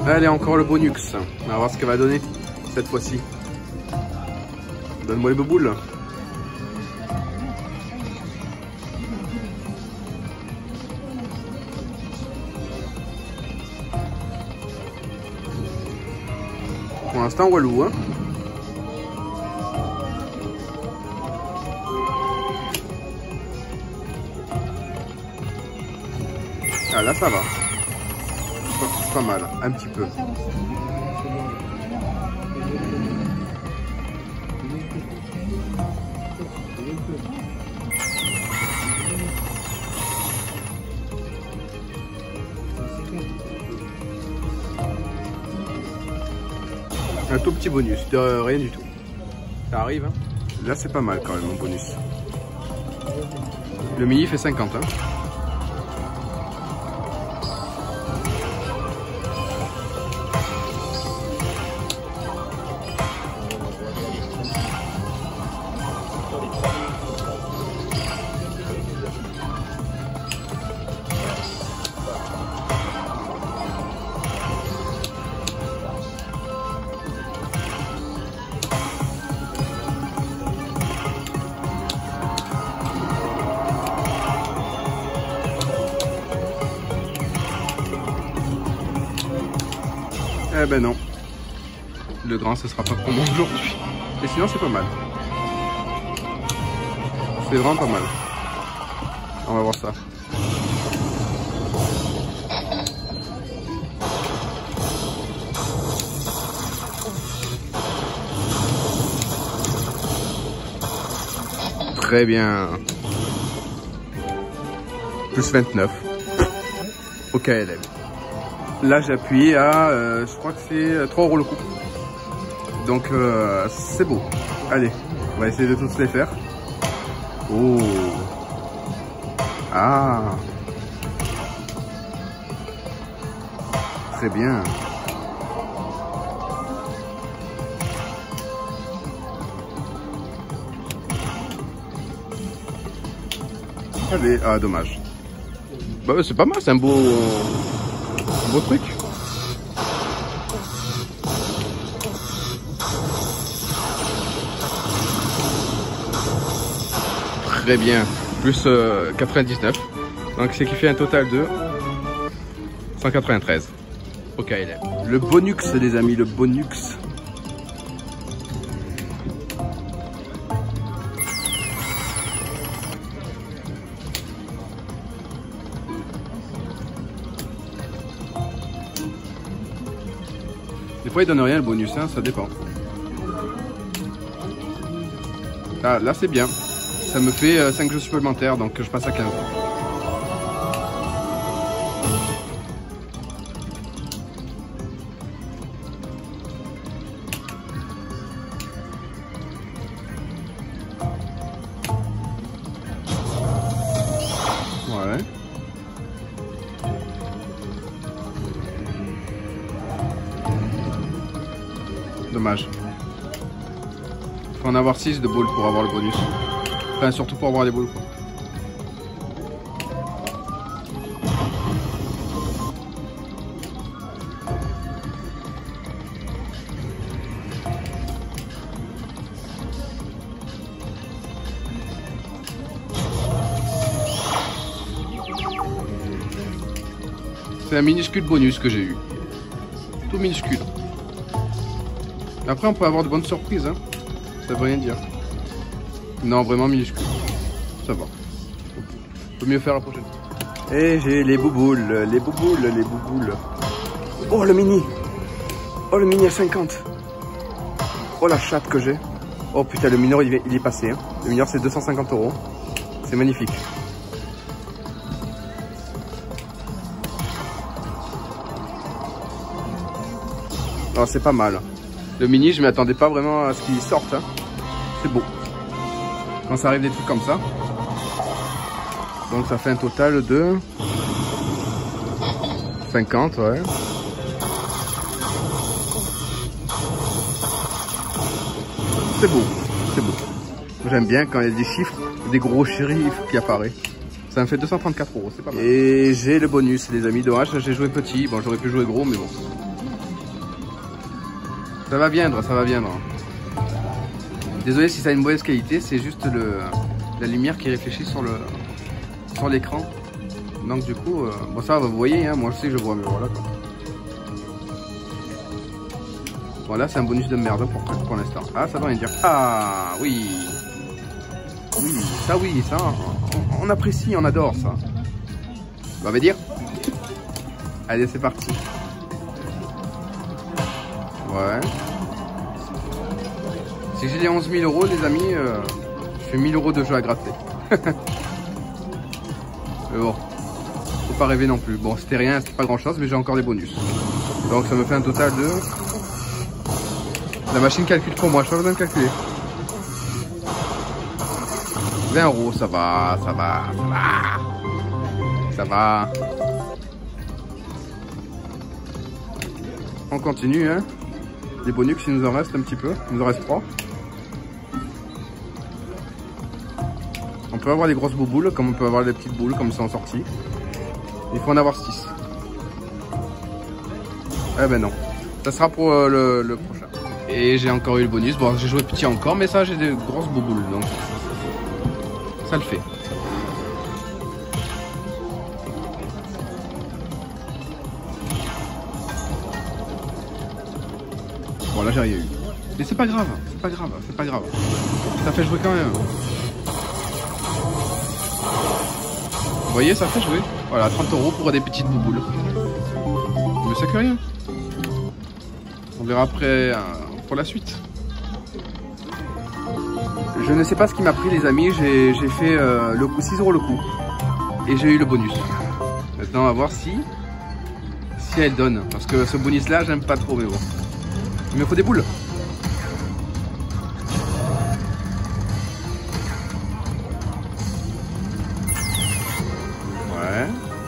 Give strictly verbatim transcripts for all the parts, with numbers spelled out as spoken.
Allez, encore le bonus. On va voir ce qu'elle va donner cette fois-ci. Donne-moi les bouboules. Pour l'instant, Walou, hein. Ah là, ça va. C'est pas mal, un petit peu. Un tout petit bonus, de rien du tout. Ça arrive, hein. Là, c'est pas mal quand même, mon bonus. Le mini fait cinquante, hein. Eh ben non, le grand ce sera pas pour moi aujourd'hui. Et sinon c'est pas mal. C'est vraiment pas mal. On va voir ça. Très bien. Plus vingt-neuf. Au K L M. Là j'ai appuyé à, euh, je crois que c'est trois euros le coup. Donc euh, c'est beau. Allez, on va essayer de tous les faire. Oh. Ah. Très bien. Allez, ah dommage. Bah c'est pas mal, c'est un beau... beau truc. Très bien. Plus euh, quatre-vingt-dix-neuf. Donc c'est qui fait un total de cent quatre-vingt-treize. Ok, il est. Le bonus les amis, le bonus. Des fois il donne rien le bonus, hein, ça dépend. Ah, là c'est bien. Ça me fait euh, cinq jeux supplémentaires, donc je passe à quinze. Ouais. Dommage. Faut en avoir six de boules pour avoir le bonus. Enfin, surtout pour avoir les boules, quoi. C'est un minuscule bonus que j'ai eu. Tout minuscule. Après, on peut avoir de bonnes surprises, hein. Ça veut rien dire. Non, vraiment minuscule. Ça va. Faut mieux faire la prochaine fois. Et j'ai les bouboules, les bouboules, les bouboules. Oh, le mini. Oh, le mini à cinquante. Oh, la chatte que j'ai. Oh, putain, le mineur, il est, il est passé. Hein. Le mineur, c'est deux cent cinquante euros. C'est magnifique. Oh, c'est pas mal. Le mini, je m'attendais pas vraiment à ce qu'il sorte. Hein. C'est beau. Quand ça arrive des trucs comme ça. Donc ça fait un total de cinquante, ouais. C'est beau, c'est beau. J'aime bien quand il y a des chiffres, des gros chiffres qui apparaissent. Ça me fait deux cent trente-quatre euros, c'est pas mal. Et j'ai le bonus, les amis. Dommage, j'ai joué petit. Bon, j'aurais pu jouer gros, mais bon. Ça va viendre, ça va viendre. Désolé si ça a une mauvaise qualité, c'est juste le, la lumière qui réfléchit sur le sur l'écran. Donc du coup, euh, bon ça vous voyez, hein, moi je sais que je vois, mais voilà quoi. Voilà, c'est un bonus de merde pour, pour l'instant. Ah, ça va rien dire. Ah, oui. Oui, ça oui, ça, on, on apprécie, on adore ça. Ça va dire. Allez, c'est parti. Ouais. Si j'ai les onze mille euros, les amis, euh, je fais mille euros de jeu à gratter. Mais bon, faut pas rêver non plus. Bon, c'était rien, c'était pas grand chose, mais j'ai encore des bonus. Donc ça me fait un total de... La machine calcule pour moi, je n'ai pas besoin de calculer. vingt euros, ça va, ça va, ça va. Ça va. On continue, hein. Les bonus, il nous en reste un petit peu. Il nous en reste trois. On peut avoir des grosses bouboules, comme on peut avoir des petites boules, comme ça en sortie. Il faut en avoir six. Eh ben non. Ça sera pour euh, le, le prochain. Et j'ai encore eu le bonus. Bon, j'ai joué petit encore, mais ça, j'ai des grosses bouboules. Donc, ça le fait. Bon, là, j'ai rien eu. Mais c'est pas grave. C'est pas grave. C'est pas grave. Ça fait jouer quand même. Vous voyez, ça fait jouer. Voilà, trente euros pour des petites bouboules. Mais ça que rien. On verra après euh, pour la suite. Je ne sais pas ce qui m'a pris, les amis. J'ai fait euh, le coup, six euros le coup. Et j'ai eu le bonus. Maintenant, on va voir si, si elle donne. Parce que ce bonus-là, j'aime pas trop, mais bon. Il me faut des boules. Ouais.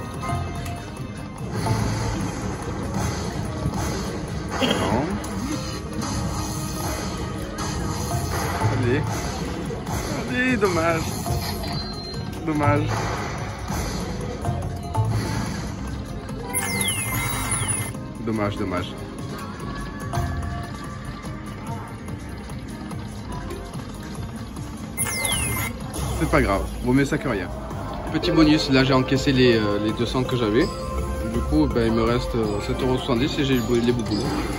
Non. Allez. Allez, dommage. Dommage. Dommage, dommage. C'est pas grave, vaut mieux ça que rien. Petit bonus, là j'ai encaissé les, euh, les deux cents que j'avais. Du coup, ben, il me reste euh, sept euros soixante-dix et j'ai les boubous.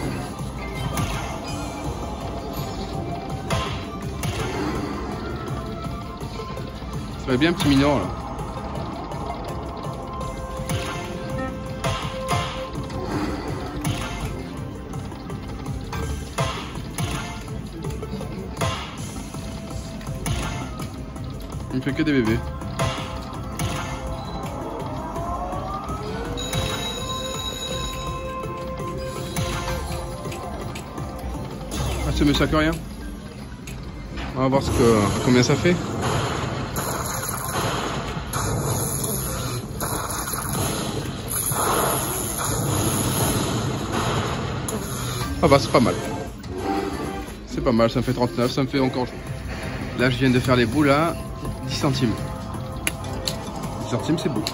Ça serait bien un petit mineur là. Il me fait que des bébés. Ah, c'est mais ça que rien. On va voir ce que, combien ça fait. Ah bah c'est pas mal. C'est pas mal, ça me fait trente-neuf, ça me fait encore chaud. Là je viens de faire les boules à dix centimes. dix centimes c'est beau.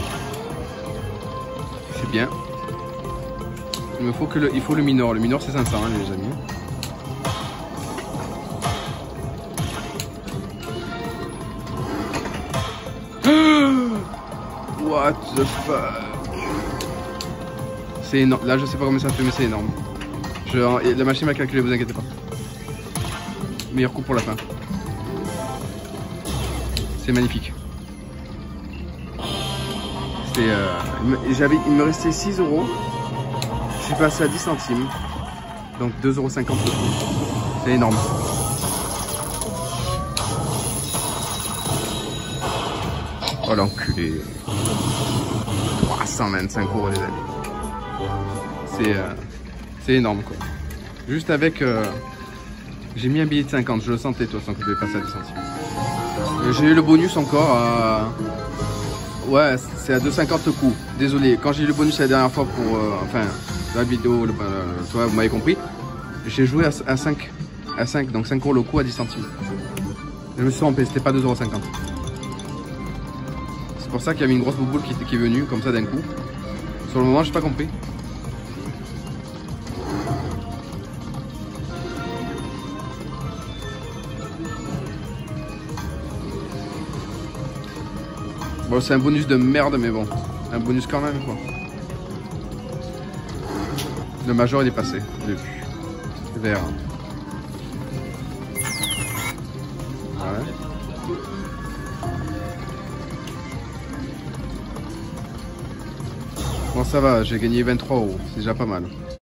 C'est bien. Il me faut que le, il faut le minor. Le minor c'est cinq cents hein, les amis. What the fuck. C'est énorme. Là je sais pas combien ça fait mais c'est énorme. Je, la machine va calculer, vous inquiétez pas. Meilleur coup pour la fin. C'est magnifique. C'est, euh, j'avais, il me restait six euros. Je suis passé à dix centimes. Donc deux euros cinquante. C'est énorme. Oh l'enculé. trois cent vingt-cinq euros les amis. C'est euh, c'est énorme quoi. Juste avec... Euh, j'ai mis un billet de cinquante, je le sentais de toute façon que je devais passer à dix centimes. J'ai eu le bonus encore à... Ouais, c'est à deux cinquante coups. Désolé, quand j'ai eu le bonus la dernière fois pour... Euh, enfin, la vidéo, le, le, toi, vous m'avez compris. J'ai joué à, à cinq. À cinq, donc cinq euros le coup à dix centimes. Je me suis trompé, c'était pas deux euros cinquante. C'est pour ça qu'il y avait une grosse bouboule qui, qui est venue comme ça d'un coup. Sur le moment, j'ai pas compris. Bon, c'est un bonus de merde, mais bon. Un bonus quand même, quoi. Le major, il est passé. Je l'ai vu. Vert. Ouais. Bon, ça va, j'ai gagné vingt-trois euros. C'est déjà pas mal.